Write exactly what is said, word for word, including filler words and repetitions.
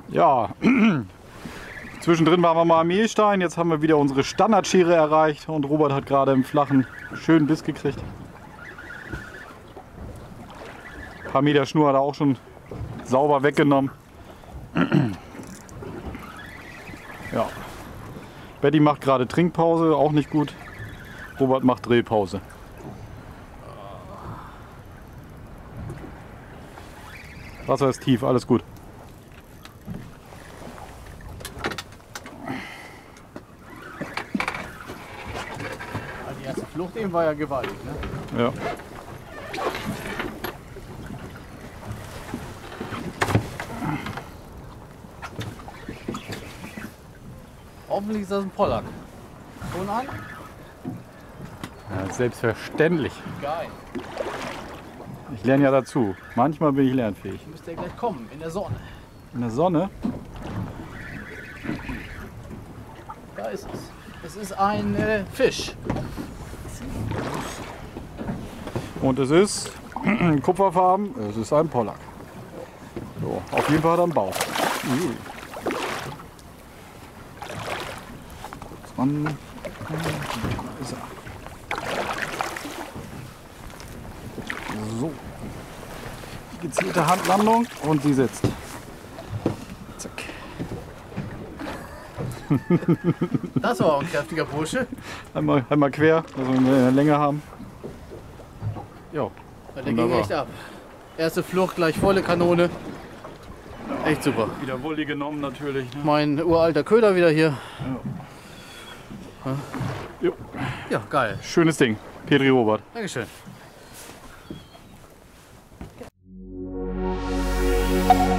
Ja, zwischendrin waren wir mal am Mehlstein, jetzt haben wir wieder unsere Standardschere erreicht und Robert hat gerade im Flachen schönen Biss gekriegt. Ein paar Meter Schnur hat er auch schon sauber weggenommen. Ja. Betty macht gerade Trinkpause, auch nicht gut. Robert macht Drehpause. Wasser ist tief, alles gut. Die erste Flucht eben war ja gewaltig, ne? Ja. Hoffentlich ist das ein Pollack. Schon an? Ja, selbstverständlich. Geil. Ich lerne ja dazu. Manchmal bin ich lernfähig. Müsste ja gleich kommen, in der Sonne. In der Sonne? Da ist es. Es ist ein äh, Fisch. Und es ist kupferfarben, es ist ein Pollack. So, auf jeden Fall hat er einen Bauch. Ui. Mann. Da ist er. So. Die gezielte Handlandung und sie sitzt. Zack. Das war ein kräftiger Bursche. Einmal, einmal quer, dass wir eine Länge haben. Jo. Der ging echt ab. Erste Flucht, gleich volle Kanone. Echt super. Wieder Wolli genommen natürlich. Ne? Mein uralter Köder wieder hier. Ja. Jo. Ja, geil. Schönes Ding. Petri Robert. Dankeschön. Thank you.